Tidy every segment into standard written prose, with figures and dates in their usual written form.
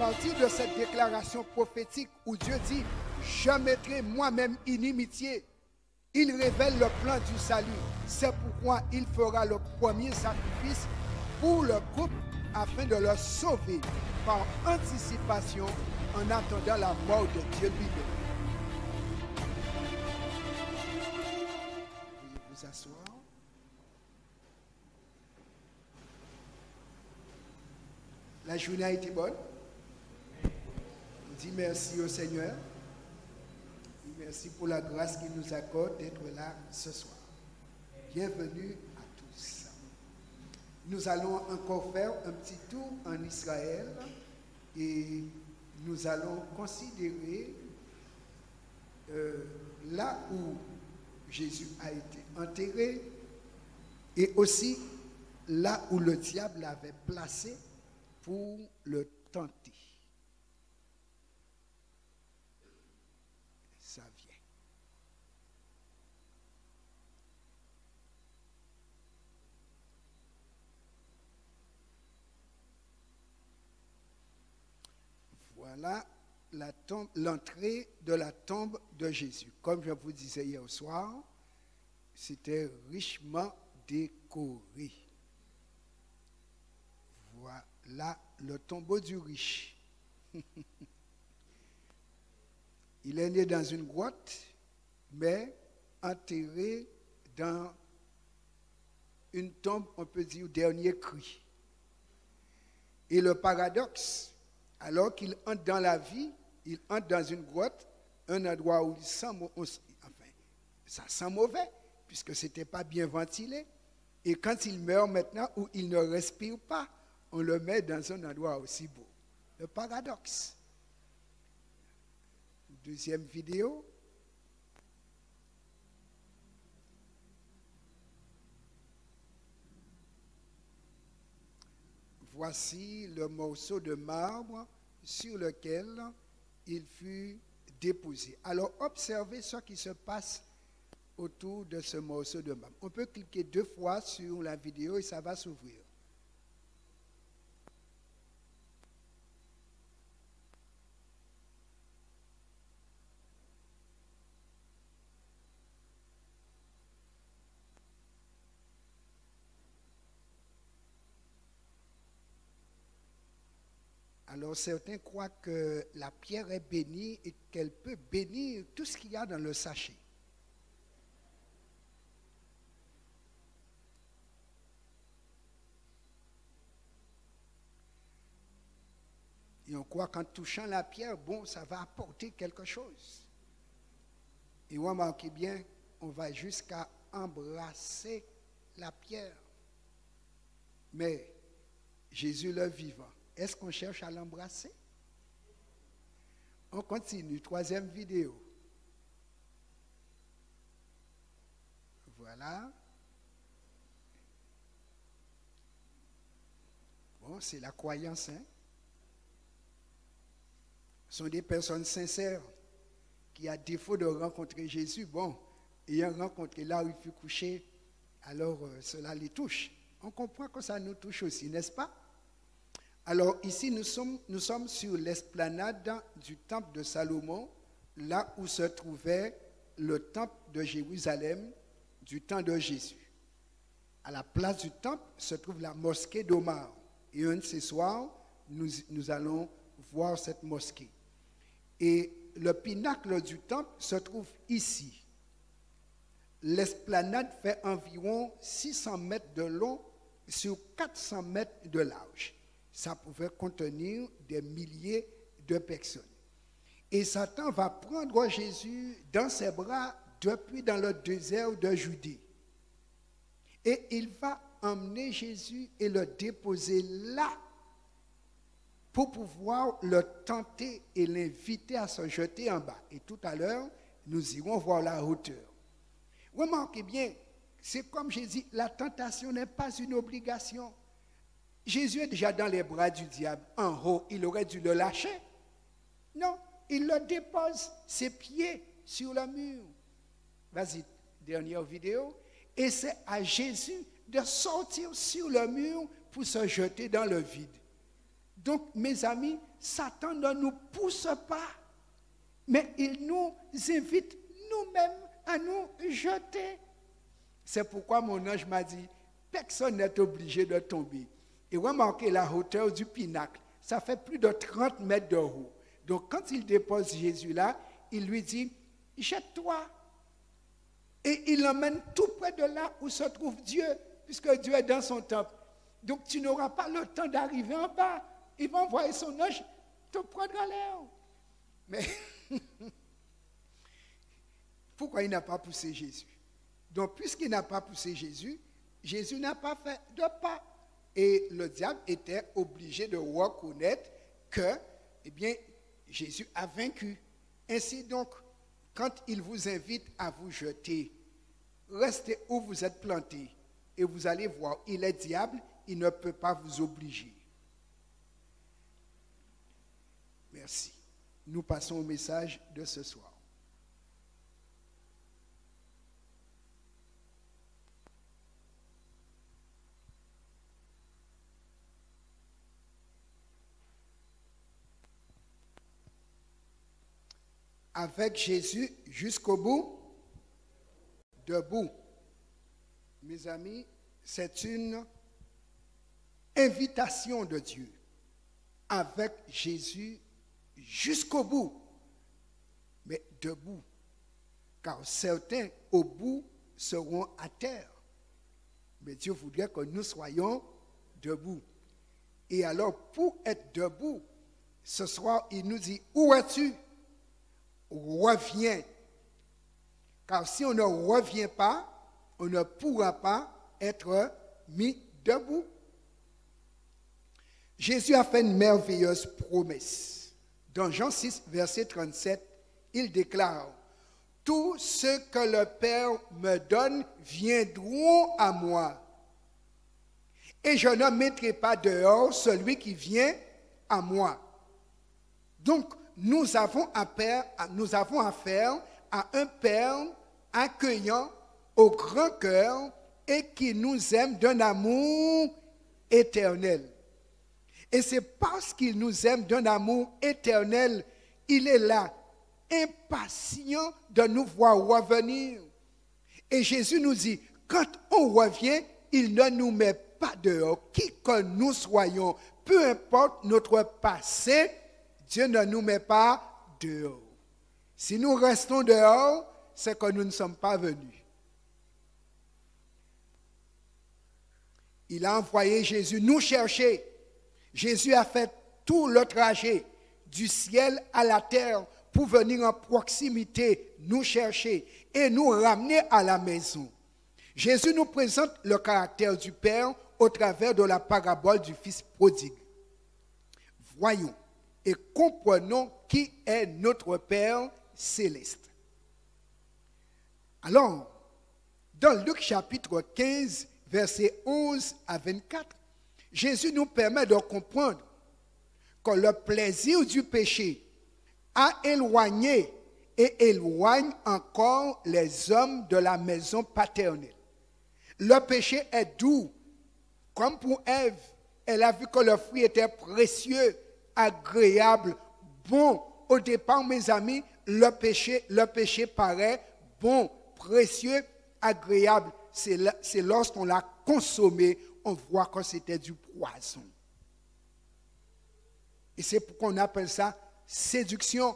partir de cette déclaration prophétique où Dieu dit « Je mettrai moi-même inimitié », il révèle le plan du salut. C'est pourquoi il fera le premier sacrifice pour le couple afin de le sauver par anticipation en attendant la mort de Dieu lui-même. Veuillez vous asseoir. La journée a été bonne. On dit merci au Seigneur. Merci pour la grâce qu'il nous accorde d'être là ce soir. Bienvenue à tous. Nous allons encore faire un petit tour en Israël et nous allons considérer là où Jésus a été enterré et aussi là où le diable l'avait placé pour le tenter. Ça vient. Voilà l'entrée de la tombe de Jésus. Comme je vous disais hier soir, c'était richement décoré. Voilà le tombeau du riche. Il est né dans une grotte, mais enterré dans une tombe, on peut dire, au dernier cri. Et le paradoxe, alors qu'il entre dans la vie, il entre dans une grotte, un endroit où ça sent mauvais, puisque ce n'était pas bien ventilé. Et quand il meurt maintenant, où il ne respire pas, on le met dans un endroit aussi beau. Le paradoxe. Deuxième vidéo. Voici le morceau de marbre sur lequel il fut déposé. Alors, observez ce qui se passe autour de ce morceau de marbre. On peut cliquer 2 fois sur la vidéo et ça va s'ouvrir. Alors certains croient que la pierre est bénie et qu'elle peut bénir tout ce qu'il y a dans le sachet. Et on croit qu'en touchant la pierre, bon, ça va apporter quelque chose. Et remarquez bien, on va jusqu'à embrasser la pierre. Mais Jésus le vivant, est-ce qu'on cherche à l'embrasser? On continue, 3e vidéo. Voilà. Bon, c'est la croyance, hein? Ce sont des personnes sincères qui, à défaut de rencontrer Jésus, bon, ayant rencontré là où il fut couché, alors cela les touche. On comprend que ça nous touche aussi, n'est-ce pas? Alors ici, nous sommes sur l'esplanade du temple de Salomon, là où se trouvait le temple de Jérusalem du temps de Jésus. À la place du temple se trouve la mosquée d'Omar. Et un de ces soirs, nous allons voir cette mosquée. Et le pinacle du temple se trouve ici. L'esplanade fait environ 600 mètres de long sur 400 mètres de large. Ça pouvait contenir des milliers de personnes. Et Satan va prendre Jésus dans ses bras depuis dans le désert de Judée. Et il va emmener Jésus et le déposer là pour pouvoir le tenter et l'inviter à se jeter en bas. Et tout à l'heure, nous irons voir la hauteur. Remarquez bien, c'est comme j'ai dit, la tentation n'est pas une obligation. Jésus est déjà dans les bras du diable. En haut, il aurait dû le lâcher. Non, il le dépose, ses pieds sur le mur. Vas-y, dernière vidéo. Et c'est à Jésus de sortir sur le mur pour se jeter dans le vide. Donc, mes amis, Satan ne nous pousse pas, mais il nous invite nous-mêmes à nous jeter. C'est pourquoi mon ange m'a dit, personne n'est obligé de tomber. Et remarquez la hauteur du pinacle, ça fait plus de 30 mètres de haut. Donc, quand il dépose Jésus là, il lui dit, jette-toi. Et il l'emmène tout près de là où se trouve Dieu, puisque Dieu est dans son temple. Donc, tu n'auras pas le temps d'arriver en bas. Il va envoyer son ange te prendre en l'air. Mais pourquoi il n'a pas poussé Jésus? Donc, puisqu'il n'a pas poussé Jésus, Jésus n'a pas fait de pas. Et le diable était obligé de reconnaître que, eh bien, Jésus a vaincu. Ainsi donc, quand il vous invite à vous jeter, restez où vous êtes plantés et vous allez voir, il est diable, il ne peut pas vous obliger. Merci. Nous passons au message de ce soir. Avec Jésus jusqu'au bout, debout. Mes amis, c'est une invitation de Dieu. Avec Jésus jusqu'au bout, mais debout. Car certains au bout seront à terre. Mais Dieu voudrait que nous soyons debout. Et alors, pour être debout, ce soir, il nous dit, où es-tu? Reviens. Car si on ne revient pas, on ne pourra pas être mis debout. Jésus a fait une merveilleuse promesse. Dans Jean 6, verset 37, il déclare, « Tout ce que le Père me donne viendront à moi. Et je ne mettrai pas dehors celui qui vient à moi. » Donc, nous avons affaire à un Père accueillant au grand cœur et qui nous aime d'un amour éternel. Et c'est parce qu'il nous aime d'un amour éternel, il est là, impatient de nous voir revenir. Et Jésus nous dit, quand on revient, il ne nous met pas dehors. Qui que nous soyons, peu importe notre passé, Dieu ne nous met pas dehors. Si nous restons dehors, c'est que nous ne sommes pas venus. Il a envoyé Jésus nous chercher. Jésus a fait tout le trajet du ciel à la terre pour venir en proximité, nous chercher et nous ramener à la maison. Jésus nous présente le caractère du Père au travers de la parabole du Fils prodigue. Voyons et comprenons qui est notre Père céleste. Alors, dans Luc chapitre 15, versets 11 à 24, Jésus nous permet de comprendre que le plaisir du péché a éloigné et éloigne encore les hommes de la maison paternelle. Le péché est doux, comme pour Ève. Elle a vu que le fruit était précieux, agréable, bon. Au départ, mes amis, le péché paraît bon, précieux, agréable. C'est lorsqu'on l'a consommé, on voit que c'était du poison. Et c'est pourquoi on appelle ça séduction.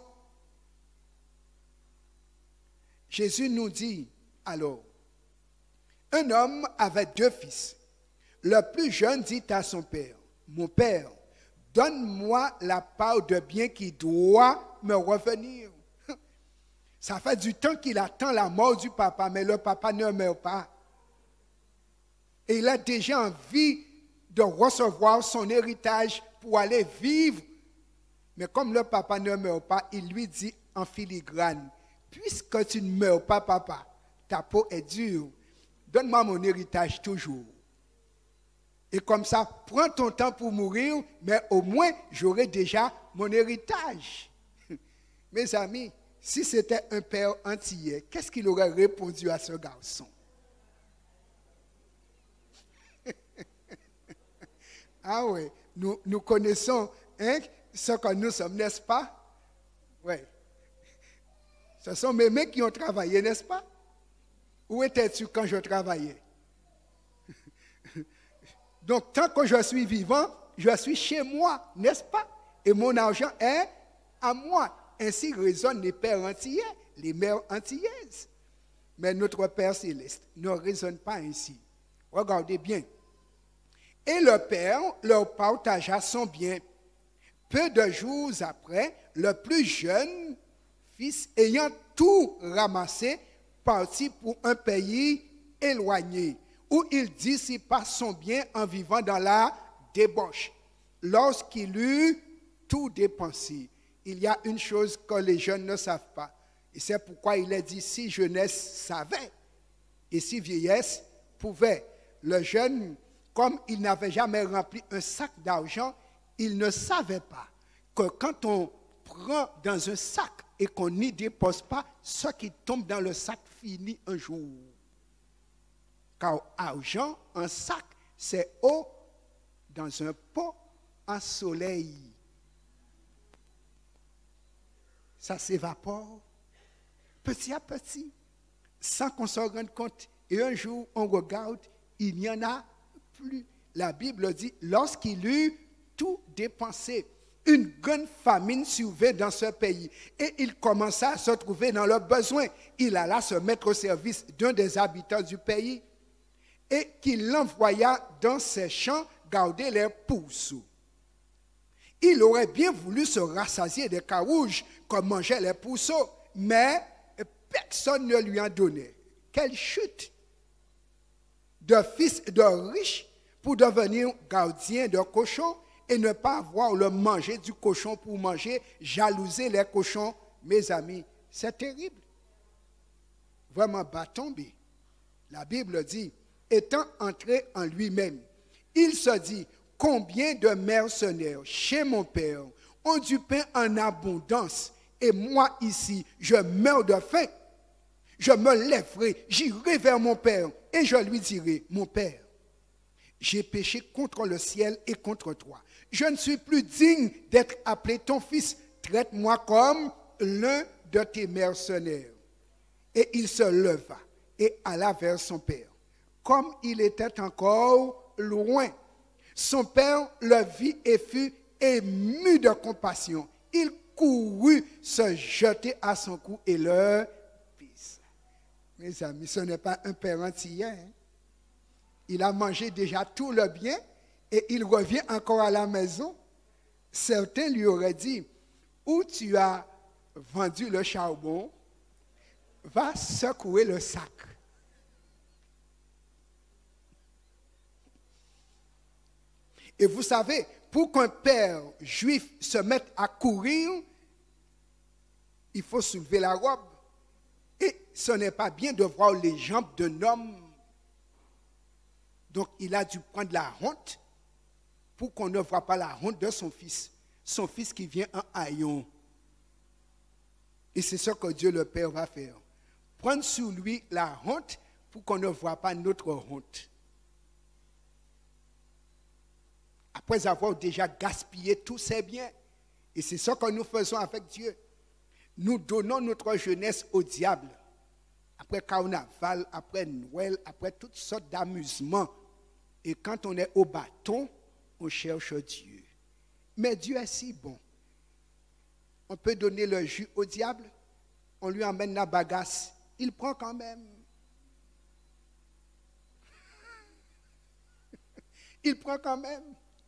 Jésus nous dit alors, un homme avait 2 fils. Le plus jeune dit à son père, « Mon père, donne-moi la part de bien qui doit me revenir. » Ça fait du temps qu'il attend la mort du papa, mais le papa ne meurt pas. Et il a déjà envie de recevoir son héritage pour aller vivre. Mais comme le papa ne meurt pas, il lui dit en filigrane, « Puisque tu ne meurs pas, papa, ta peau est dure, donne-moi mon héritage toujours. Et comme ça, prends ton temps pour mourir, mais au moins, j'aurai déjà mon héritage. » Mes amis, si c'était un père antillais, qu'est-ce qu'il aurait répondu à ce garçon? Ah oui, nous connaissons ce que nous sommes, n'est-ce pas? Oui. Ce sont mes mains qui ont travaillé, n'est-ce pas? Où étais-tu quand je travaillais? Donc, tant que je suis vivant, je suis chez moi, n'est-ce pas? Et mon argent est à moi. Ainsi raisonnent les pères antillais, les mères antillaises. Mais notre Père céleste ne raisonne pas ainsi. Regardez bien. Et le Père leur partagea son bien. Peu de jours après, le plus jeune fils, ayant tout ramassé, partit pour un pays éloigné, où il dissipa son bien en vivant dans la débauche. Lorsqu'il eut tout dépensé, il y a une chose que les jeunes ne savent pas. Et c'est pourquoi il est dit, si jeunesse savait, et si vieillesse pouvait. Le jeune, comme il n'avait jamais rempli un sac d'argent, il ne savait pas que quand on prend dans un sac et qu'on n'y dépose pas, ce qui tombe dans le sac finit un jour. Car argent, un sac, c'est eau dans un pot en soleil. Ça s'évapore petit à petit, sans qu'on s'en rende compte. Et un jour, on regarde, il n'y en a plus. La Bible dit, lorsqu'il eut tout dépensé, une grande famine survint dans ce pays. Et il commença à se trouver dans leurs besoins. Il alla se mettre au service d'un des habitants du pays et qu'il l'envoya dans ses champs garder les pourceaux. Il aurait bien voulu se rassasier des carouges comme mangeaient les pourceaux, mais personne ne lui en donnait. Quelle chute de fils de riche pour devenir gardien de cochons et ne pas avoir le manger du cochon pour manger, jalouser les cochons. Mes amis, c'est terrible. Vraiment bas tombé. La Bible dit, étant entré en lui-même, il se dit, combien de mercenaires chez mon père ont du pain en abondance et moi ici, je meurs de faim. Je me lèverai, j'irai vers mon père et je lui dirai, mon père, j'ai péché contre le ciel et contre toi. Je ne suis plus digne d'être appelé ton fils. Traite-moi comme l'un de tes mercenaires. Et il se leva et alla vers son père. Comme il était encore loin, son père le vit et fut ému de compassion. Il courut se jeter à son cou et le pissa. Mes amis, ce n'est pas un père antillais. Hein? Il a mangé déjà tout le bien et il revient encore à la maison. Certains lui auraient dit, où tu as vendu le charbon, va secouer le sac. Et vous savez, pour qu'un père juif se mette à courir, il faut soulever la robe. Et ce n'est pas bien de voir les jambes d'un homme. Donc il a dû prendre la honte pour qu'on ne voit pas la honte de son fils. Son fils qui vient en haillon. Et c'est ce que Dieu le Père va faire. Prendre sur lui la honte pour qu'on ne voit pas notre honte. Après avoir déjà gaspillé tous ses biens. Et c'est ce que nous faisons avec Dieu. Nous donnons notre jeunesse au diable. Après carnaval, après Noël, après toutes sortes d'amusements. Et quand on est au bâton, on cherche Dieu. Mais Dieu est si bon. On peut donner le jus au diable, on lui emmène la bagasse, il prend quand même. Il prend quand même.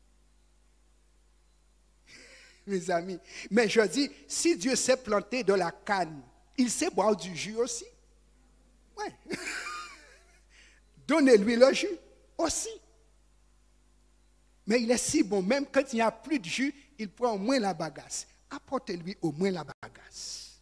Mes amis, mais je dis, si Dieu sait planter de la canne, il sait boire du jus aussi. Ouais. Donnez-lui le jus aussi. Mais il est si bon, même quand il n'y a plus de jus, il prend au moins la bagasse. Apportez-lui au moins la bagasse.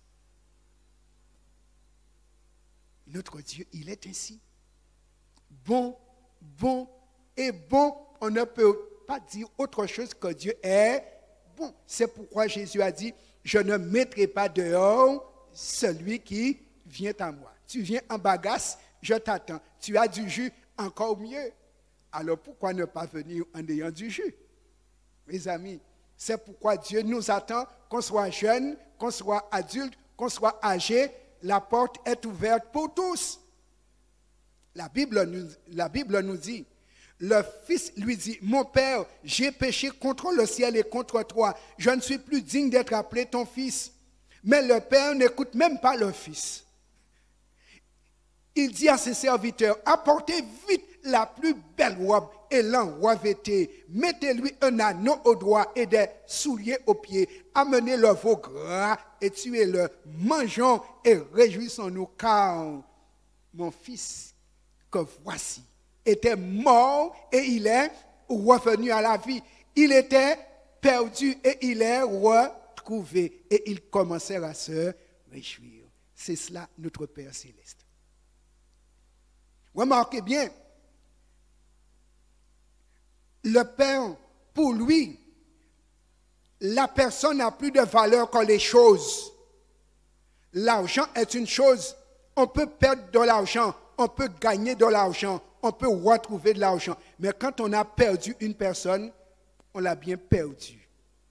Notre Dieu, il est ainsi. Bon, bon et bon. On ne peut pas dire autre chose que Dieu est bon. C'est pourquoi Jésus a dit, je ne mettrai pas dehors celui qui vient à moi. Tu viens en bagasse, je t'attends. Tu as du jus, encore mieux. Alors pourquoi ne pas venir en ayant du jus? Mes amis, c'est pourquoi Dieu nous attend, qu'on soit jeune, qu'on soit adulte, qu'on soit âgé, la porte est ouverte pour tous. La Bible nous dit, le fils lui dit, mon père, j'ai péché contre le ciel et contre toi, je ne suis plus digne d'être appelé ton fils. Mais le père n'écoute même pas le fils. Il dit à ses serviteurs, apportez vite la plus belle robe et l'enroivez-les. Mettez-lui un anneau au doigt et des souliers aux pieds. Amenez le veau gras et tuez-le. Mangeons et réjouissons-nous, car mon fils que voici était mort et il est revenu à la vie. Il était perdu et il est retrouvé. Et ils commencèrent à se réjouir. C'est cela notre Père céleste. Remarquez bien, le Père, pour lui, la personne n'a plus de valeur que les choses. L'argent est une chose. On peut perdre de l'argent, on peut gagner de l'argent, on peut retrouver de l'argent. Mais quand on a perdu une personne, on l'a bien perdu.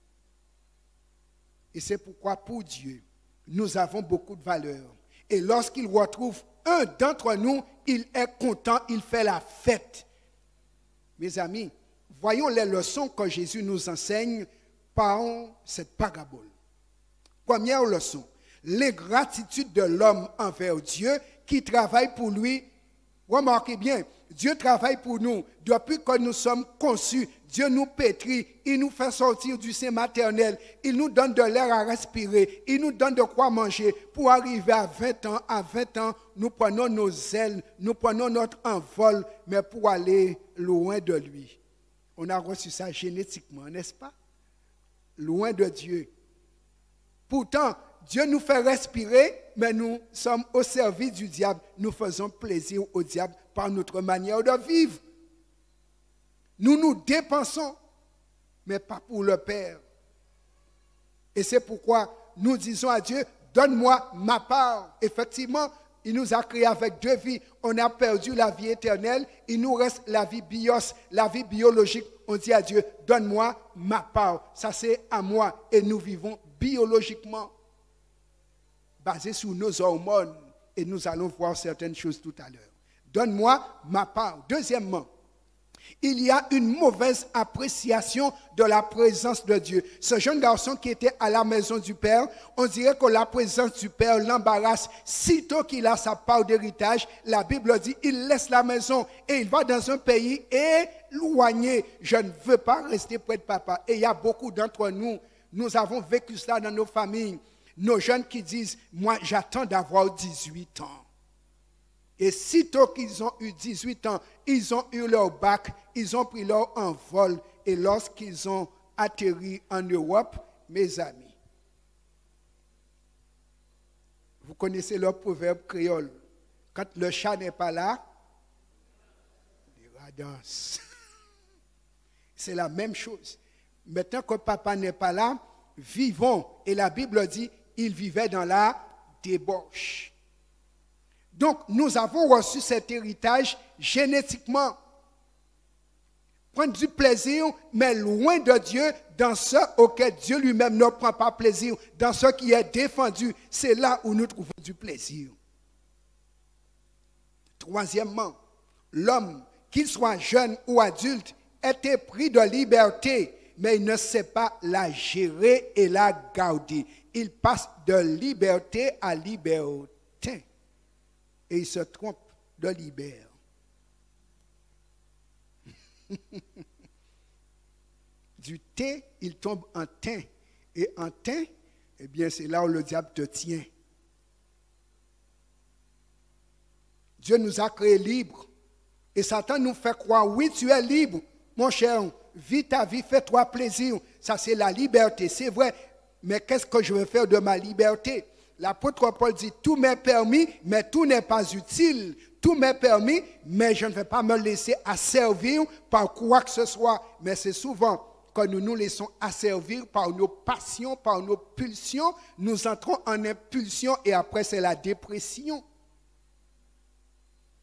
Et c'est pourquoi pour Dieu, nous avons beaucoup de valeur. Et lorsqu'il retrouve un d'entre nous, il est content, il fait la fête. Mes amis, voyons les leçons que Jésus nous enseigne par cette parabole. Première leçon, l'ingratitude de l'homme envers Dieu qui travaille pour lui. Remarquez bien, Dieu travaille pour nous. Depuis que nous sommes conçus, Dieu nous pétrit, il nous fait sortir du sein maternel, il nous donne de l'air à respirer, il nous donne de quoi manger. Pour arriver à 20 ans, nous prenons nos ailes, nous prenons notre envol, mais pour aller loin de lui. On a reçu ça génétiquement, n'est-ce pas? Loin de Dieu. Pourtant, Dieu nous fait respirer, mais nous sommes au service du diable. Nous faisons plaisir au diable par notre manière de vivre. Nous nous dépensons, mais pas pour le Père. Et c'est pourquoi nous disons à Dieu, donne-moi ma part. Effectivement, il nous a créés avec deux vies. On a perdu la vie éternelle, il nous reste la vie bios, la vie biologique. On dit à Dieu, donne-moi ma part. Ça c'est à moi. Et nous vivons biologiquement, basé sur nos hormones, et nous allons voir certaines choses tout à l'heure. Donne-moi ma part. Deuxièmement, il y a une mauvaise appréciation de la présence de Dieu. Ce jeune garçon qui était à la maison du Père, on dirait que la présence du Père l'embarrasse. Sitôt qu'il a sa part d'héritage, la Bible dit, il laisse la maison et il va dans un pays éloigné. Je ne veux pas rester près de papa. Et il y a beaucoup d'entre nous, nous avons vécu cela dans nos familles. Nos jeunes qui disent, moi j'attends d'avoir 18 ans. Et sitôt qu'ils ont eu 18 ans, ils ont eu leur bac, ils ont pris leur envol. Et lorsqu'ils ont atterri en Europe, mes amis, vous connaissez le proverbe créole. Quand le chat n'est pas là, il danse. C'est la même chose. Maintenant que papa n'est pas là, vivons. Et la Bible dit, ils vivaient dans la débauche. Donc, nous avons reçu cet héritage génétiquement. Prendre du plaisir, mais loin de Dieu, dans ce auquel Dieu lui-même ne prend pas plaisir, dans ce qui est défendu, c'est là où nous trouvons du plaisir. Troisièmement, l'homme, qu'il soit jeune ou adulte, est épris de liberté, mais il ne sait pas la gérer et la garder. Il passe de liberté à liberté. Et il se trompe de libère. Du thé, il tombe en teint. Et en teint, eh bien, c'est là où le diable te tient. Dieu nous a créés libres. Et Satan nous fait croire, oui, tu es libre. Mon cher, vis ta vie, fais-toi plaisir. Ça, c'est la liberté, c'est vrai. Mais qu'est-ce que je vais faire de ma liberté? L'apôtre Paul dit, tout m'est permis, mais tout n'est pas utile. Tout m'est permis, mais je ne vais pas me laisser asservir par quoi que ce soit. Mais c'est souvent que nous nous laissons asservir par nos passions, par nos pulsions. Nous entrons en impulsion et après c'est la dépression.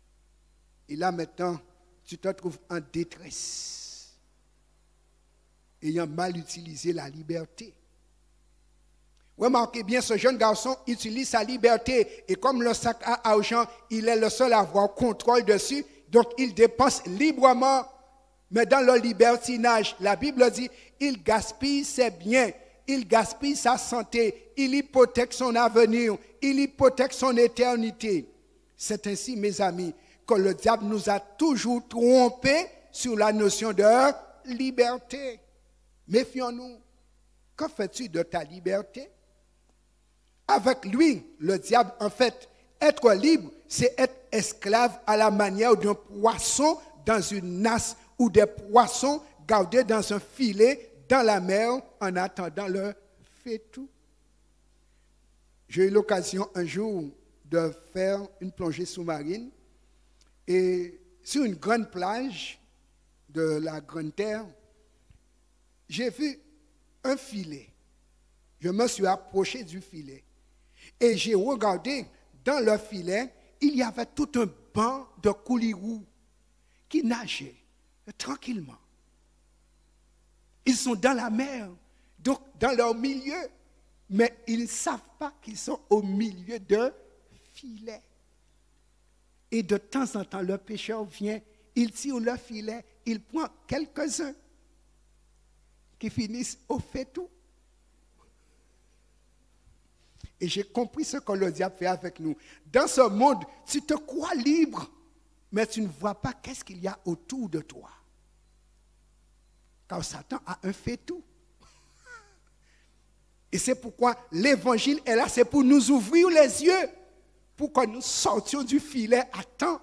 Et là maintenant, tu te trouves en détresse. ayant mal utilisé la liberté. Remarquez bien, ce jeune garçon utilise sa liberté et comme le sac à argent, il est le seul à avoir contrôle dessus, donc il dépense librement. Mais dans le libertinage, la Bible dit, il gaspille ses biens, il gaspille sa santé, il hypothèque son avenir, il hypothèque son éternité. C'est ainsi, mes amis, que le diable nous a toujours trompés sur la notion de liberté. Méfions-nous. Que fais-tu de ta liberté? Avec lui, le diable, en fait, être libre, c'est être esclave à la manière d'un poisson dans une nasse ou des poissons gardés dans un filet dans la mer en attendant le fait-tout. J'ai eu l'occasion un jour de faire une plongée sous-marine et sur une grande plage de la Grande Terre, j'ai vu un filet. Je me suis approché du filet et j'ai regardé dans le filet, il y avait tout un banc de koulirous qui nageaient tranquillement. Ils sont dans la mer, donc dans leur milieu, mais ils ne savent pas qu'ils sont au milieu de filet. Et de temps en temps, le pêcheur vient, il tire le filet, il prend quelques-uns qui finissent au fait-tout. Et j'ai compris ce que le diable fait avec nous. Dans ce monde, tu te crois libre, mais tu ne vois pas qu'est-ce qu'il y a autour de toi. Car Satan a un fait-tout. Et c'est pourquoi l'évangile est là, c'est pour nous ouvrir les yeux, pour que nous sortions du filet à temps.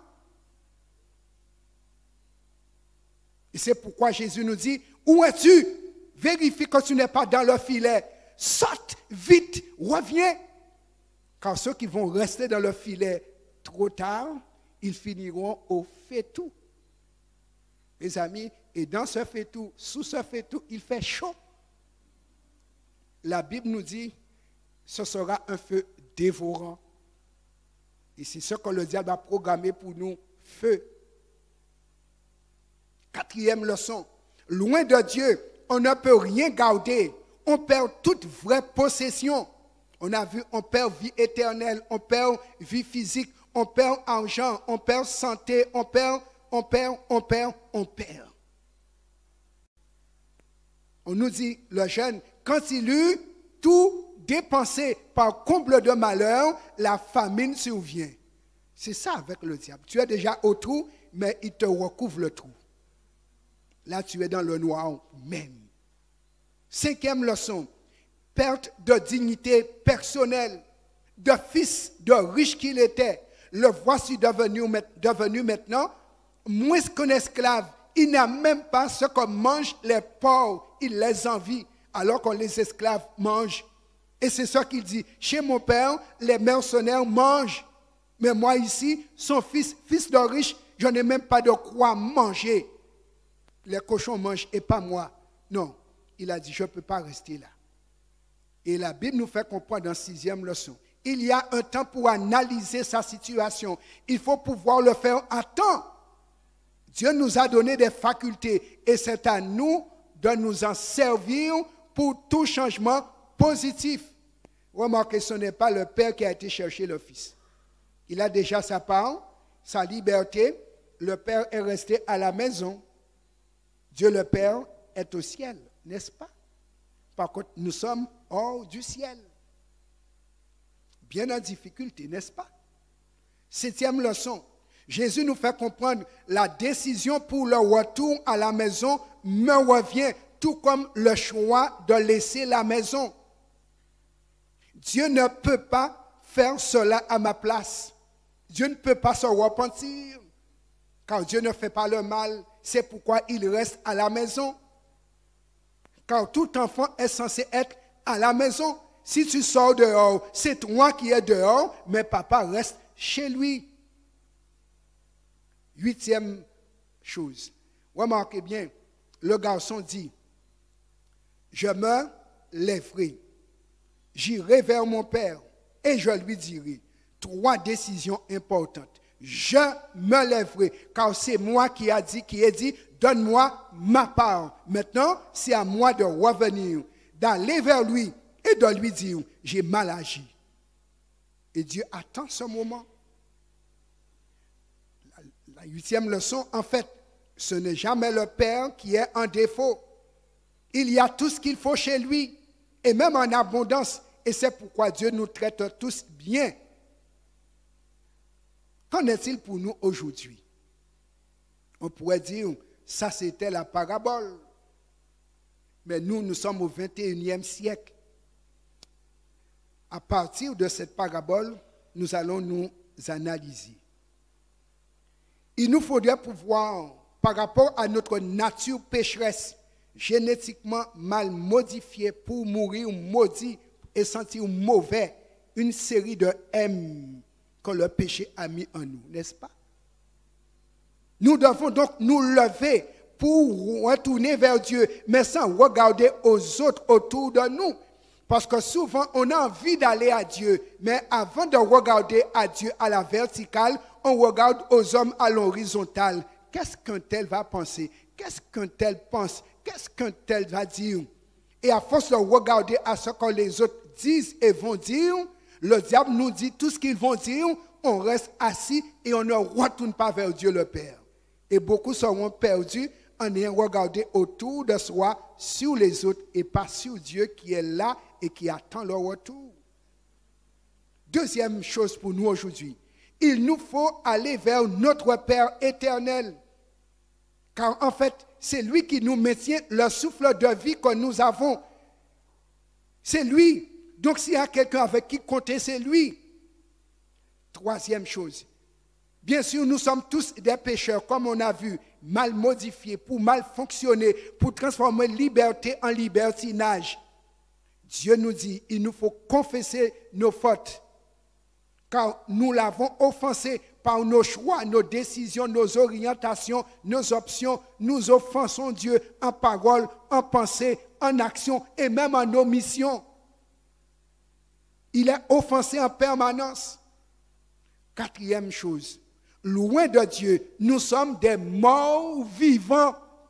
Et c'est pourquoi Jésus nous dit, où es-tu? Vérifie que tu n'es pas dans le filet. Saute vite, reviens. Car ceux qui vont rester dans le filet trop tard, ils finiront au fait-tout. Mes amis, et dans ce fait-tout, sous ce fait-tout, il fait chaud. La Bible nous dit, ce sera un feu dévorant. Et c'est ce que le diable a programmé pour nous, feu. Quatrième leçon, loin de Dieu, on ne peut rien garder. On perd toute vraie possession. On a vu, on perd vie éternelle, on perd vie physique, on perd argent, on perd santé, on perd. On nous dit, le jeune, quand il eut tout dépensé par comble de malheur, la famine survient. C'est ça avec le diable. Tu es déjà au trou, mais il te recouvre le trou. Là, tu es dans le noir même. Cinquième leçon, perte de dignité personnelle. De fils de riche qu'il était, le voici devenu maintenant moins qu'un esclave. Il n'a même pas ce que mangent les pauvres. Il les envie, alors que les esclaves mangent. Et c'est ça qu'il dit. Chez mon père, les mercenaires mangent. Mais moi ici, son fils de riche, je n'ai même pas de quoi manger. Les cochons mangent et pas moi. Non, il a dit, je ne peux pas rester là. Et la Bible nous fait comprendre dans la 6e leçon. Il y a un temps pour analyser sa situation. Il faut pouvoir le faire à temps. Dieu nous a donné des facultés et c'est à nous de nous en servir pour tout changement positif. Remarquez, ce n'est pas le père qui a été chercher le fils. Il a déjà sa part, sa liberté. Le père est resté à la maison. Dieu le Père est au ciel, n'est-ce pas? Par contre, nous sommes hors du ciel. Bien en difficulté, n'est-ce pas? 7e leçon. Jésus nous fait comprendre la décision pour le retour à la maison me revient, tout comme le choix de laisser la maison. Dieu ne peut pas faire cela à ma place. Dieu ne peut pas se repentir, car Dieu ne fait pas le mal. C'est pourquoi il reste à la maison. Car tout enfant est censé être à la maison. Si tu sors dehors, c'est toi qui es dehors, mais papa reste chez lui. 8e chose. Remarquez bien, le garçon dit, je me lèverai, j'irai vers mon père et je lui dirai 3 décisions importantes. Je me lèverai, car c'est moi qui ai dit, donne-moi ma part. Maintenant, c'est à moi de revenir, d'aller vers lui et de lui dire, j'ai mal agi. Et Dieu attend ce moment. La 8e leçon, en fait, ce n'est jamais le Père qui est en défaut. Il y a tout ce qu'il faut chez lui, et même en abondance. Et c'est pourquoi Dieu nous traite tous bien. Qu'en est-il pour nous aujourd'hui? On pourrait dire, ça c'était la parabole. Mais nous sommes au 21e siècle. À partir de cette parabole, nous allons nous analyser. Il nous faudrait pouvoir, par rapport à notre nature pécheresse, génétiquement mal modifiée pour mourir maudit et sentir mauvais, une série de M que le péché a mis en nous, n'est-ce pas? Nous devons donc nous lever pour retourner vers Dieu, mais sans regarder aux autres autour de nous. Parce que souvent, on a envie d'aller à Dieu, mais avant de regarder à Dieu à la verticale, on regarde aux hommes à l'horizontale. Qu'est-ce qu'un tel va penser? Qu'est-ce qu'un tel pense? Qu'est-ce qu'un tel va dire? Et à force de regarder à ce que les autres disent et vont dire, le diable nous dit tout ce qu'ils vont dire, on reste assis et on ne retourne pas vers Dieu le Père. Et beaucoup seront perdus en ayant regardé autour de soi, sur les autres et pas sur Dieu qui est là et qui attend leur retour. Deuxième chose pour nous aujourd'hui, il nous faut aller vers notre Père éternel. Car en fait, c'est lui qui nous maintient le souffle de vie que nous avons. C'est lui. Donc s'il y a quelqu'un avec qui compter, c'est lui. Troisième chose, bien sûr, nous sommes tous des pécheurs, comme on a vu, mal modifiés, pour mal fonctionner, pour transformer liberté en libertinage. Dieu nous dit, il nous faut confesser nos fautes, car nous l'avons offensé par nos choix, nos décisions, nos orientations, nos options. Nous offensons Dieu en parole, en pensée, en action et même en omission. Il est offensé en permanence. Quatrième chose, loin de Dieu, nous sommes des morts vivants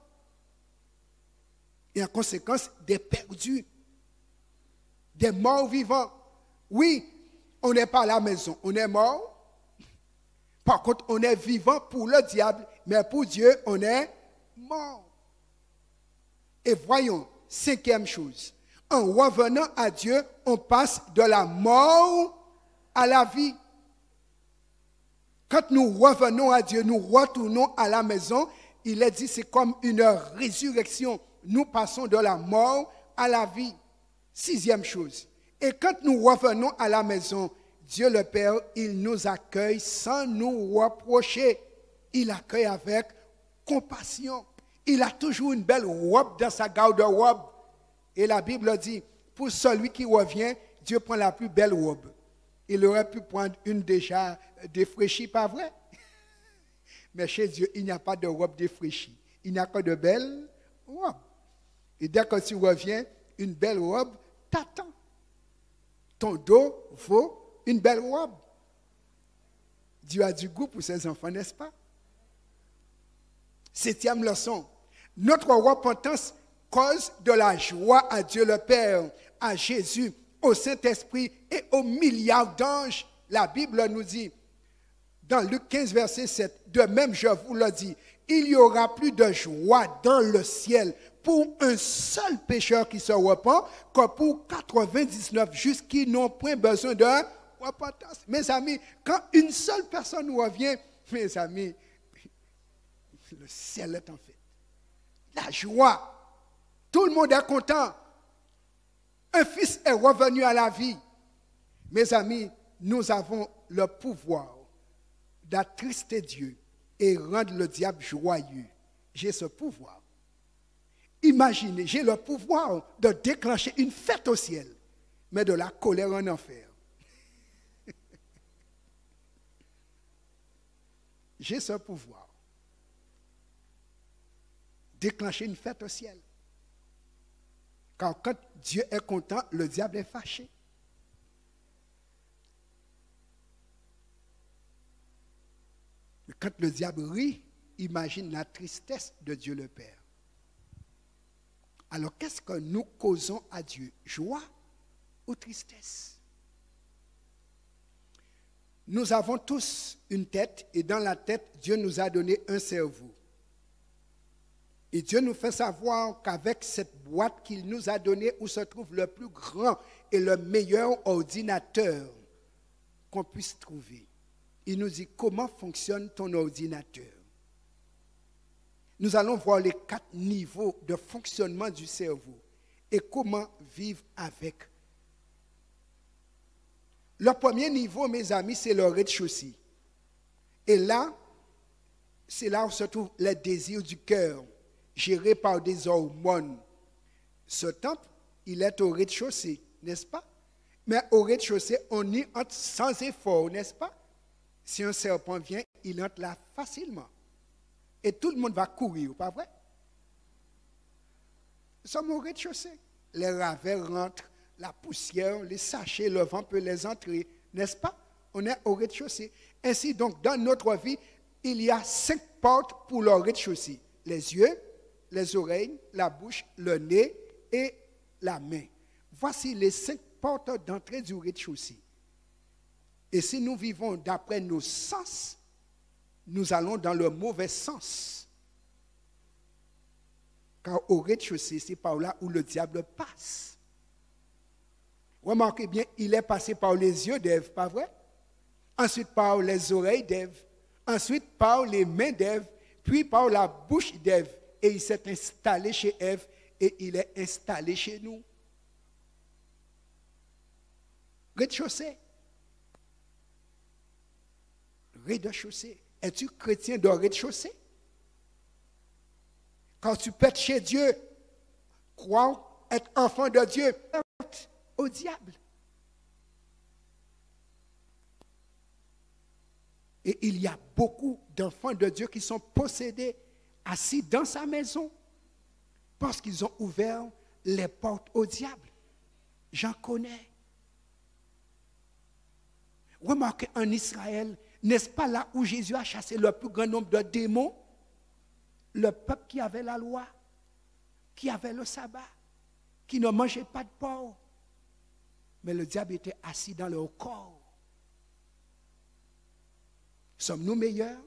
et en conséquence des perdus, des morts vivants. Oui, on n'est pas à la maison, on est mort. Par contre, on est vivant pour le diable, mais pour Dieu, on est mort. Et voyons, cinquième chose, en revenant à Dieu, on passe de la mort à la vie. Quand nous revenons à Dieu, nous retournons à la maison, il est dit c'est comme une résurrection. Nous passons de la mort à la vie. Sixième chose. Et quand nous revenons à la maison, Dieu le Père, il nous accueille sans nous reprocher. Il accueille avec compassion. Il a toujours une belle robe dans sa garde-robe. Et la Bible dit, pour celui qui revient, Dieu prend la plus belle robe. Il aurait pu prendre une déjà défraîchie, pas vrai? Mais chez Dieu, il n'y a pas de robe défraîchie. Il n'y a que de belles robes. Et dès que tu reviens, une belle robe t'attend. Ton dos vaut une belle robe. Dieu a du goût pour ses enfants, n'est-ce pas? Septième leçon. Notre repentance cause de la joie à Dieu le Père, à Jésus, au Saint-Esprit et aux milliards d'anges. La Bible nous dit, dans Luc 15, verset 7, de même je vous le dis, il n'y aura plus de joie dans le ciel pour un seul pécheur qui se repent que pour 99 justes qui n'ont point besoin de repentance. Mes amis, quand une seule personne revient, mes amis, le ciel est en fait. La joie. Tout le monde est content. Un fils est revenu à la vie. Mes amis, nous avons le pouvoir d'attrister Dieu et rendre le diable joyeux. J'ai ce pouvoir. Imaginez, j'ai le pouvoir de déclencher une fête au ciel, mais de la colère en enfer. J'ai ce pouvoir. Déclencher une fête au ciel. Car quand Dieu est content, le diable est fâché. Mais quand le diable rit, imagine la tristesse de Dieu le Père. Alors, qu'est-ce que nous causons à Dieu? Joie ou tristesse? Nous avons tous une tête et dans la tête, Dieu nous a donné un cerveau. Et Dieu nous fait savoir qu'avec cette boîte qu'il nous a donnée, où se trouve le plus grand et le meilleur ordinateur qu'on puisse trouver. Il nous dit comment fonctionne ton ordinateur. Nous allons voir les 4 niveaux de fonctionnement du cerveau et comment vivre avec. Le premier niveau, mes amis, c'est le rez-de-chaussée. Et là, c'est là où se trouvent les désirs du cœur, gérés par des hormones. Ce temple, il est au rez-de-chaussée, n'est-ce pas? Mais au rez-de-chaussée, on y entre sans effort, n'est-ce pas? Si un serpent vient, il entre là facilement. Et tout le monde va courir, pas vrai? Nous sommes au rez-de-chaussée. Les ravets rentrent, la poussière, les sachets, le vent peut les entrer, n'est-ce pas? On est au rez-de-chaussée. Ainsi donc, dans notre vie, il y a 5 portes pour le rez-de-chaussée. Les yeux, les oreilles, la bouche, le nez et la main. Voici les 5 portes d'entrée du rez-de-chaussée. Et si nous vivons d'après nos sens, nous allons dans le mauvais sens. Car au rez-de-chaussée, c'est par là où le diable passe. Remarquez bien, il est passé par les yeux d'Ève, pas vrai? Ensuite par les oreilles d'Ève, ensuite par les mains d'Ève, puis par la bouche d'Ève. Et il s'est installé chez Ève et il est installé chez nous. Rez-de-chaussée. Rez-de-chaussée. Es-tu chrétien de rez-de-chaussée? Quand tu pètes chez Dieu, crois être enfant de Dieu, pète au diable. Et il y a beaucoup d'enfants de Dieu qui sont possédés, assis dans sa maison, parce qu'ils ont ouvert les portes au diable. J'en connais. Remarquez en Israël, n'est-ce pas là où Jésus a chassé le plus grand nombre de démons? Le peuple qui avait la loi, qui avait le sabbat, qui ne mangeait pas de porc. Mais le diable était assis dans leur corps. Sommes-nous meilleurs?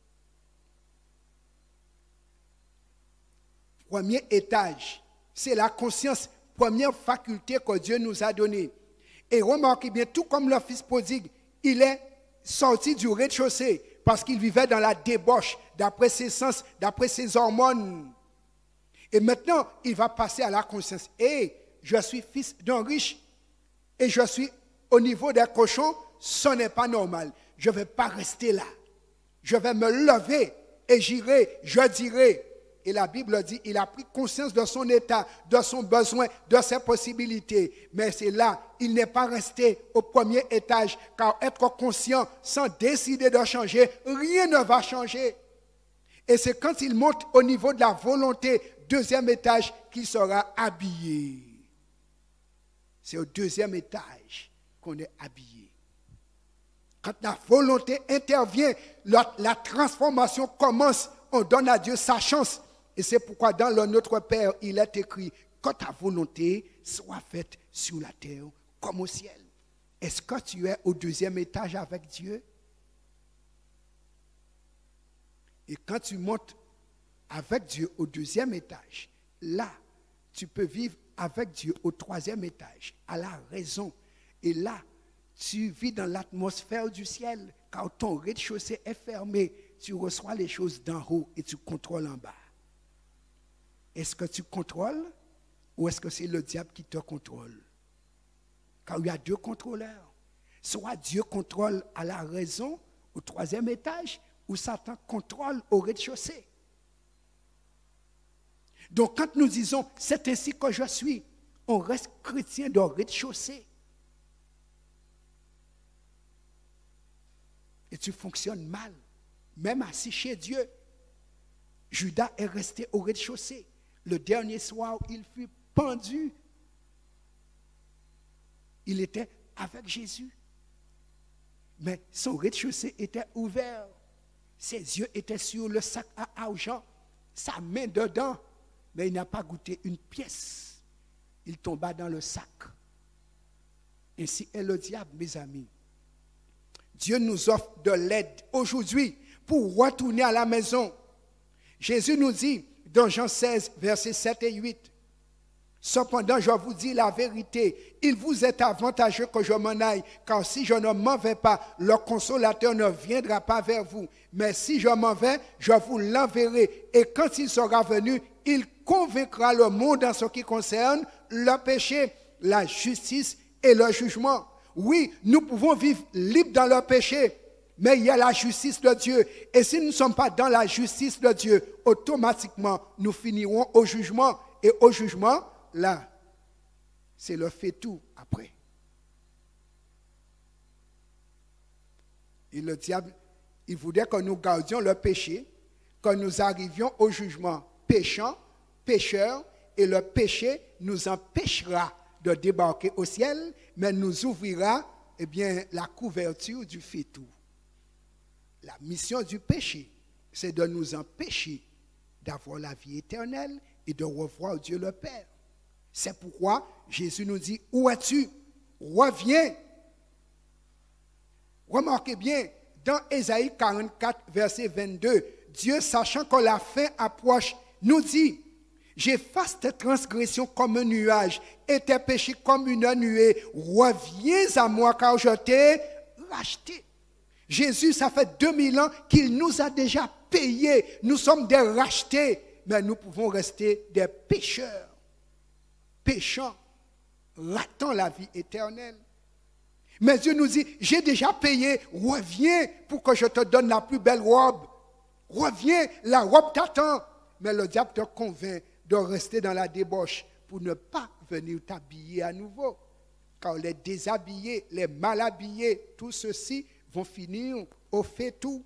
Premier étage, c'est la conscience, première faculté que Dieu nous a donnée. Et remarquez bien, tout comme le fils prodigue, il est sorti du rez-de-chaussée parce qu'il vivait dans la débauche, d'après ses sens, d'après ses hormones. Et maintenant, il va passer à la conscience. Et je suis fils d'un riche et je suis au niveau des cochons, ce n'est pas normal. Je ne vais pas rester là. Je vais me lever et j'irai, je dirai. Et la Bible dit, il a pris conscience de son état, de son besoin, de ses possibilités. Mais c'est là, il n'est pas resté au premier étage, car être conscient sans décider de changer, rien ne va changer. Et c'est quand il monte au niveau de la volonté, deuxième étage, qu'il sera habillé. C'est au deuxième étage qu'on est habillé. Quand la volonté intervient, la transformation commence. On donne à Dieu sa chance. Et c'est pourquoi dans le Notre Père, il est écrit que ta volonté soit faite sur la terre comme au ciel. Est-ce que tu es au deuxième étage avec Dieu? Et quand tu montes avec Dieu au deuxième étage, là, tu peux vivre avec Dieu au troisième étage, à la raison. Et là, tu vis dans l'atmosphère du ciel, car ton rez-de-chaussée est fermé. Tu reçois les choses d'en haut et tu contrôles en bas. Est-ce que tu contrôles ou est-ce que c'est le diable qui te contrôle? Car il y a 2 contrôleurs. Soit Dieu contrôle à la raison au troisième étage ou Satan contrôle au rez-de-chaussée. Donc quand nous disons « c'est ainsi que je suis », on reste chrétien de rez-de-chaussée. Et tu fonctionnes mal, même assis chez Dieu. Judas est resté au rez-de-chaussée. Le dernier soir, il fut pendu. Il était avec Jésus. Mais son rez-de-chaussée était ouvert. Ses yeux étaient sur le sac à argent, sa main dedans, mais il n'a pas goûté une pièce. Il tomba dans le sac. Ainsi est le diable, mes amis. Dieu nous offre de l'aide aujourd'hui pour retourner à la maison. Jésus nous dit dans Jean 16, versets 7 et 8, « Cependant, je vous dis la vérité, il vous est avantageux que je m'en aille, car si je ne m'en vais pas, le consolateur ne viendra pas vers vous. Mais si je m'en vais, je vous l'enverrai. Et quand il sera venu, il convaincra le monde en ce qui concerne le péché, la justice et le jugement. » Oui, nous pouvons vivre libres dans le péché, mais il y a la justice de Dieu. Et si nous ne sommes pas dans la justice de Dieu, automatiquement, nous finirons au jugement. Et au jugement, là, c'est le fait tout après. Et le diable, il voudrait que nous gardions le péché, que nous arrivions au jugement pécheurs, et le péché nous empêchera de débarquer au ciel, mais nous ouvrira la couverture du fait tout. La mission du péché, c'est de nous empêcher d'avoir la vie éternelle et de revoir Dieu le Père. C'est pourquoi Jésus nous dit, où es-tu? Reviens. Remarquez bien, dans Ésaïe 44, verset 22, Dieu, sachant que la fin approche, nous dit, j'efface tes transgressions comme un nuage et tes péchés comme une nuée. Reviens à moi car je t'ai racheté. Jésus, ça fait 2000 ans qu'il nous a déjà payés. Nous sommes des rachetés, mais nous pouvons rester des pécheurs. Péchant, ratant la vie éternelle. Mais Dieu nous dit, j'ai déjà payé, reviens pour que je te donne la plus belle robe. Reviens, la robe t'attend. Mais le diable te convainc de rester dans la débauche pour ne pas venir t'habiller à nouveau. Car les déshabillés, les mal habillés, tout ceci vont finir au fait tout.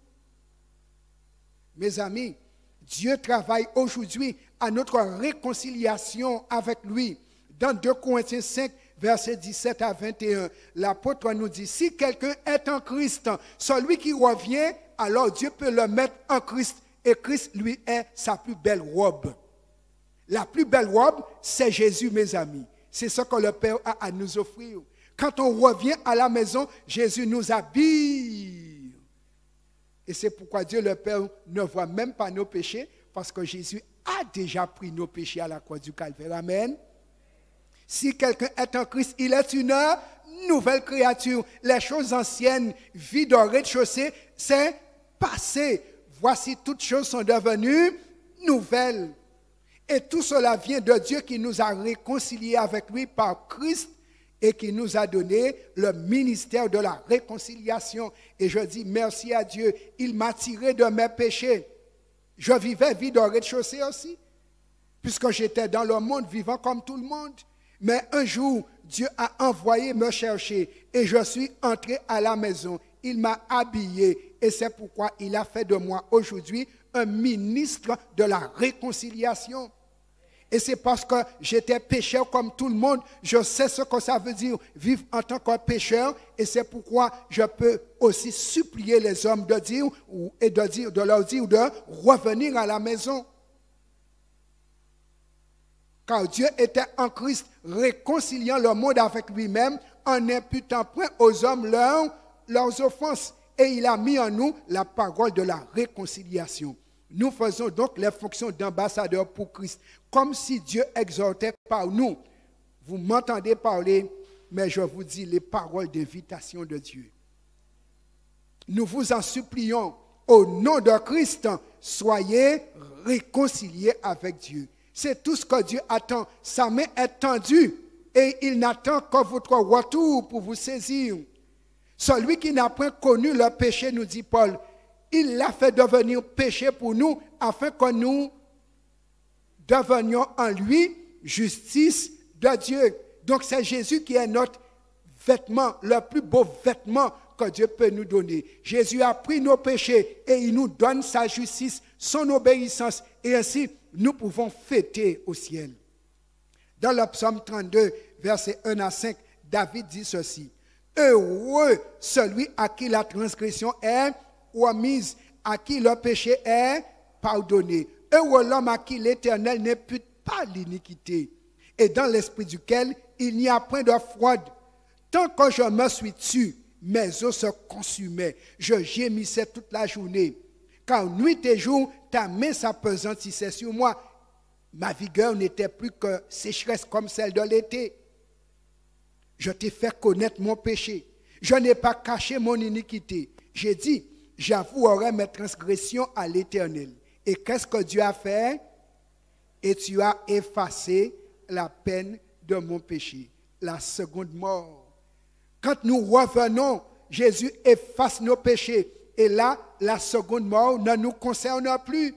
Mes amis, Dieu travaille aujourd'hui à notre réconciliation avec lui. Dans 2 Corinthiens 5, versets 17 à 21, l'apôtre nous dit, si quelqu'un est en Christ, celui qui revient, alors Dieu peut le mettre en Christ. Et Christ, lui, est sa plus belle robe. La plus belle robe, c'est Jésus, mes amis. C'est ce que le Père a à nous offrir. Quand on revient à la maison, Jésus nous habille. Et c'est pourquoi Dieu le Père ne voit même pas nos péchés, parce que Jésus a déjà pris nos péchés à la croix du Calvaire. Amen. Si quelqu'un est en Christ, il est une nouvelle créature. Les choses anciennes, vie de rez-de-chaussée, c'est passé. Voici, toutes choses sont devenues nouvelles. Et tout cela vient de Dieu qui nous a réconciliés avec lui par Christ et qui nous a donné le ministère de la réconciliation. Et je dis merci à Dieu, il m'a tiré de mes péchés. Je vivais vie de rez-de-chaussée aussi, puisque j'étais dans le monde vivant comme tout le monde. Mais un jour, Dieu a envoyé me chercher et je suis entré à la maison. Il m'a habillé et c'est pourquoi il a fait de moi aujourd'hui un ministre de la réconciliation. Et c'est parce que j'étais pécheur comme tout le monde, je sais ce que ça veut dire vivre en tant que pécheur et c'est pourquoi je peux aussi supplier les hommes de leur dire de revenir à la maison. Car Dieu était en Christ réconciliant le monde avec lui-même en n'imputant point aux hommes leurs offenses. Et il a mis en nous la parole de la réconciliation. Nous faisons donc les fonctions d'ambassadeurs pour Christ, comme si Dieu exhortait par nous. Vous m'entendez parler, mais je vous dis les paroles d'invitation de Dieu. Nous vous en supplions, au nom de Christ, soyez réconciliés avec Dieu. C'est tout ce que Dieu attend. Sa main est tendue et il n'attend que votre retour pour vous saisir. Celui qui n'a point connu le péché, nous dit Paul, il l'a fait devenir péché pour nous afin que nous devenions en lui justice de Dieu. Donc c'est Jésus qui est notre vêtement, le plus beau vêtement que Dieu peut nous donner. Jésus a pris nos péchés et il nous donne sa justice, son obéissance et ainsi nous pouvons fêter au ciel. Dans le psaume 32, versets 1 à 5, David dit ceci. Heureux celui à qui la transgression est remise, à qui le péché est pardonné. Heureux l'homme à qui l'Éternel n'impute pas l'iniquité, et dans l'esprit duquel il n'y a point de fraude. Tant que je me suis tu, mes os se consumaient, je gémissais toute la journée. Car nuit et jour, ta main s'appesantissait sur moi. Ma vigueur n'était plus que sécheresse comme celle de l'été. Je t'ai fait connaître mon péché. Je n'ai pas caché mon iniquité. J'ai dit, j'avouerai mes transgressions à l'Éternel. Et qu'est-ce que Dieu a fait? Et tu as effacé la peine de mon péché. La seconde mort. Quand nous revenons, Jésus efface nos péchés. Et là, la seconde mort ne nous concerne plus.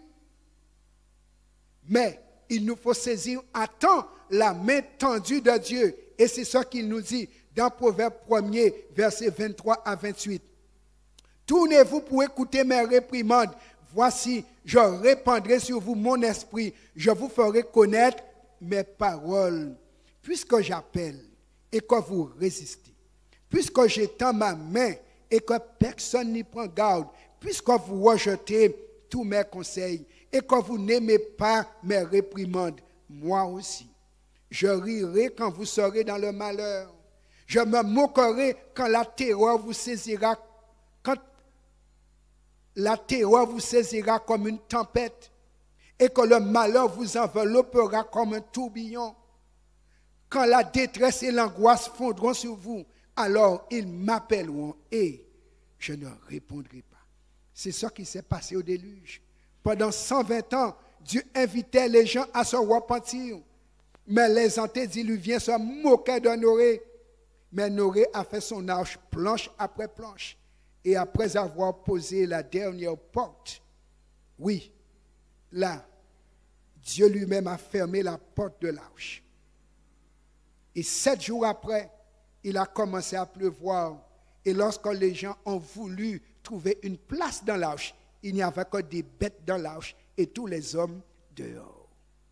Mais il nous faut saisir à temps la main tendue de Dieu. Et c'est ce qu'il nous dit dans Proverbe 1er, versets 23 à 28. Tournez-vous pour écouter mes réprimandes. Voici, je répandrai sur vous mon esprit. Je vous ferai connaître mes paroles. Puisque j'appelle et que vous résistez, puisque j'étends ma main et que personne n'y prend garde, puisque vous rejetez tous mes conseils et que vous n'aimez pas mes réprimandes, moi aussi, je rirai quand vous serez dans le malheur. Je me moquerai quand la terreur vous saisira, quand la terreur vous saisira comme une tempête et que le malheur vous enveloppera comme un tourbillon. Quand la détresse et l'angoisse fondront sur vous, alors ils m'appelleront et je ne répondrai pas. C'est ce qui s'est passé au déluge. Pendant 120 ans, Dieu invitait les gens à se repentir. Mais les antédiluviens se moquaient de Noé. Mais Noé a fait son arche planche après planche. Et après avoir posé la dernière porte, oui, là, Dieu lui-même a fermé la porte de l'arche. Et 7 jours après, il a commencé à pleuvoir. Et lorsque les gens ont voulu trouver une place dans l'arche, il n'y avait que des bêtes dans l'arche et tous les hommes dehors.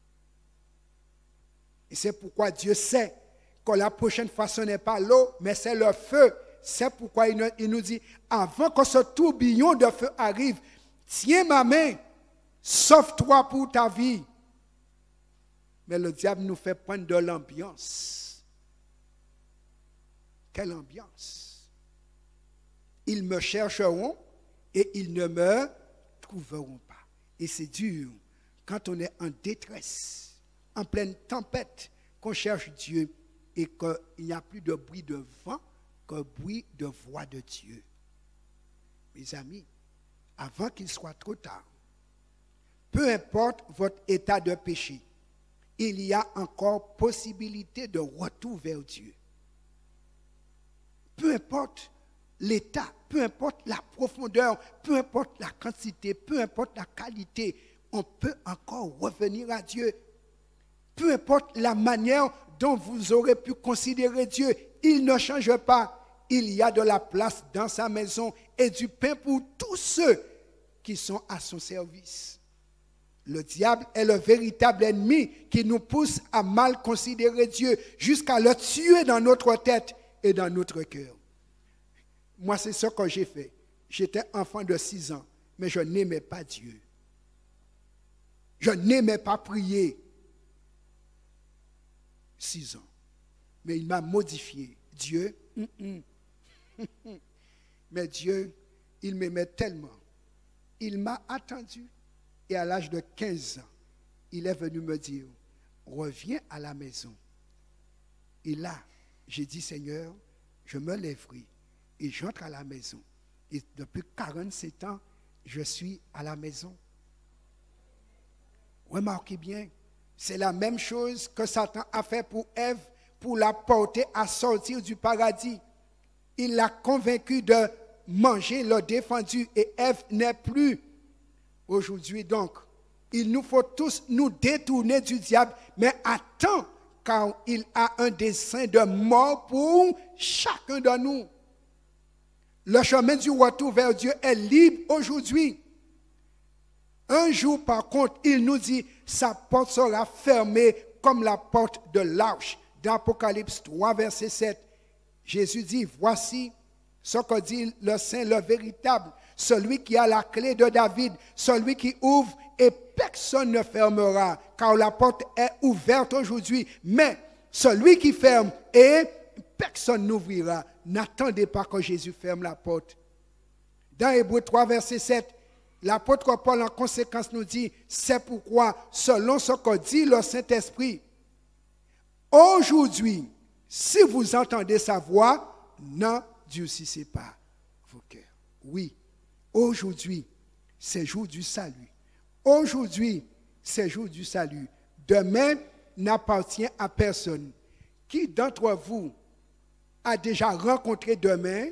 Et c'est pourquoi Dieu sait que la prochaine fois, ce n'est pas l'eau, mais c'est le feu. C'est pourquoi il nous dit, avant que ce tourbillon de feu arrive, tiens ma main, sauve-toi pour ta vie. Mais le diable nous fait prendre de l'ambiance. Quelle ambiance! Ils me chercheront et ils ne me trouveront pas. Et c'est dur quand on est en détresse, en pleine tempête, qu'on cherche Dieu et qu'il n'y a plus de bruit de vent que bruit de voix de Dieu. Mes amis, avant qu'il soit trop tard, peu importe votre état de péché, il y a encore possibilité de retour vers Dieu. Peu importe l'état, peu importe la profondeur, peu importe la quantité, peu importe la qualité, on peut encore revenir à Dieu. Peu importe la manière dont vous aurez pu considérer Dieu, il ne change pas. Il y a de la place dans sa maison et du pain pour tous ceux qui sont à son service. Le diable est le véritable ennemi qui nous pousse à mal considérer Dieu jusqu'à le tuer dans notre tête et dans notre cœur. Moi, c'est ce que j'ai fait. J'étais enfant de 6 ans, mais je n'aimais pas Dieu. Je n'aimais pas prier. 6 ans. Mais il m'a modifié. Dieu, mais Dieu, il m'aimait tellement. Il m'a attendu. Et à l'âge de 15 ans, il est venu me dire, reviens à la maison. Et là, j'ai dit, Seigneur, je me lèverai et j'entre à la maison. Et depuis 47 ans, je suis à la maison. Remarquez bien, c'est la même chose que Satan a fait pour Ève, pour la porter à sortir du paradis. Il l'a convaincu de manger le défendu et Ève n'est plus. Aujourd'hui donc, il nous faut tous nous détourner du diable, mais à temps, car il a un dessein de mort pour chacun de nous. Le chemin du retour vers Dieu est libre aujourd'hui. Un jour, par contre, il nous dit, sa porte sera fermée comme la porte de l'arche. Dans Apocalypse 3, verset 7, Jésus dit, voici ce que dit le Saint, le véritable. celui qui a la clé de David, celui qui ouvre et personne ne fermera, car la porte est ouverte aujourd'hui. Mais celui qui ferme et personne n'ouvrira. N'attendez pas que Jésus ferme la porte. Dans Hébreux 3, verset 7, l'apôtre Paul en conséquence nous dit, c'est pourquoi, selon ce que dit le Saint-Esprit, aujourd'hui, si vous entendez sa voix, n'endurcissez pas vos cœurs. Oui, aujourd'hui, c'est jour du salut. Aujourd'hui, c'est jour du salut. Demain n'appartient à personne. Qui d'entre vous a déjà rencontré demain?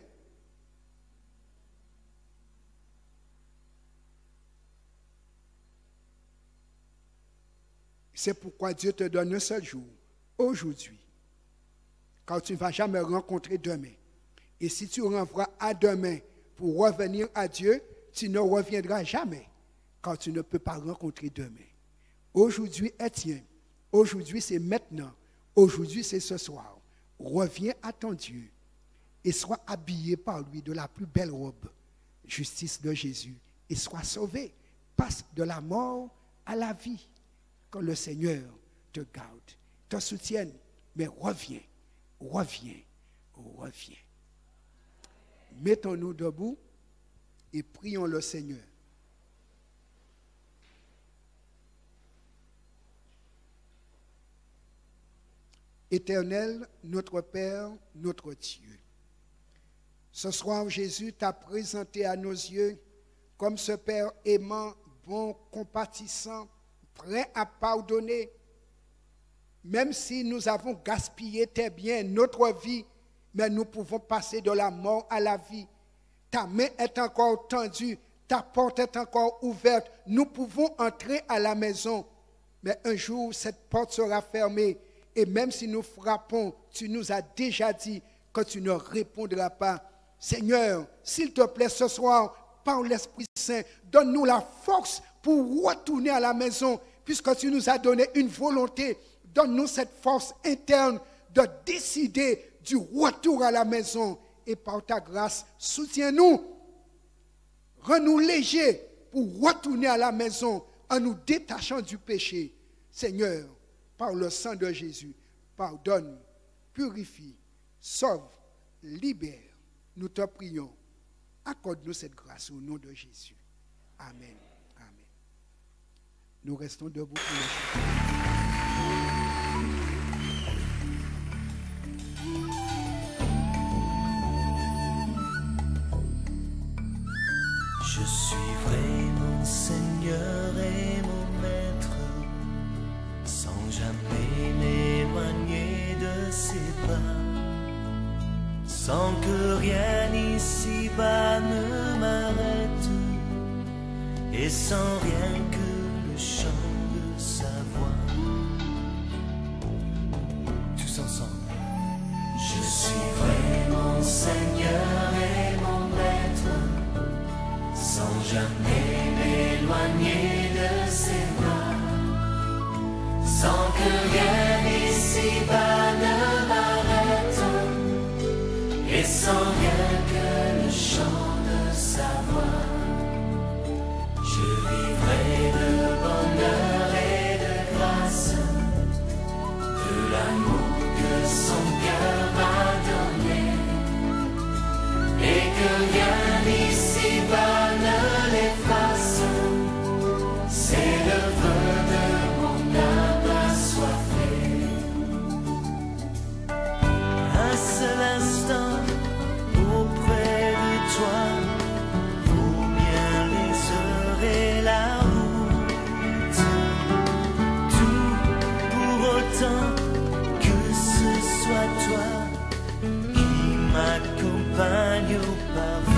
C'est pourquoi Dieu te donne un seul jour, aujourd'hui, car tu ne vas jamais rencontrer demain. Et si tu renvoies à demain pour revenir à Dieu, tu ne reviendras jamais, car tu ne peux pas rencontrer demain. Aujourd'hui est tien. Aujourd'hui, c'est maintenant. Aujourd'hui, c'est ce soir. Reviens à ton Dieu et sois habillé par lui de la plus belle robe, justice de Jésus, et sois sauvé. Passe de la mort à la vie. Que le Seigneur te garde, te soutienne, mais reviens, reviens, reviens. Mettons-nous debout et prions le Seigneur. Éternel, notre Père, notre Dieu, ce soir, Jésus t'a présenté à nos yeux comme ce Père aimant, bon, compatissant, prêt à pardonner, même si nous avons gaspillé tes biens, notre vie, mais nous pouvons passer de la mort à la vie. Ta main est encore tendue, ta porte est encore ouverte, nous pouvons entrer à la maison, mais un jour cette porte sera fermée, et même si nous frappons, tu nous as déjà dit que tu ne répondras pas. Seigneur, s'il te plaît ce soir, par l'Esprit Saint, donne-nous la force pour retourner à la maison, puisque tu nous as donné une volonté. Donne-nous cette force interne de décider du retour à la maison. Et par ta grâce, soutiens-nous. Rends-nous légers pour retourner à la maison en nous détachant du péché. Seigneur, par le sang de Jésus, pardonne, purifie, sauve, libère. Nous te prions. Accorde-nous cette grâce au nom de Jésus. Amen. Nous restons debout pour le chant. Je suivrai mon Seigneur et mon Maître, sans jamais m'éloigner de ses pas, sans que rien ici-bas ne m'arrête, et sans rien que le chant de sa voix. Tous ensemble. Je suivrai mon Seigneur et mon Maître, sans jamais m'éloigner de ses bras, sans que rien ici-bas ne m'arrête, et sans rien que le chant de sa voix. Je vivrai de bonheur et de grâce, de l'amour que son cœur m'a donné, et que rien ici-bas ne l'efface. C'est le vœu de mon âme assoiffée. Un seul instant auprès de toi, et la route, tout pour autant que ce soit toi qui m'accompagne au parfum.